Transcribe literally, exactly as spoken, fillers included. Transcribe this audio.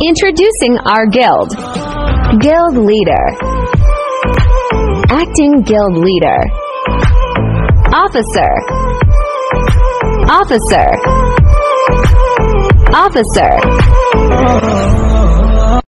Introducing our guild. Guild leader. Acting guild leader. Officer. Officer. Officer.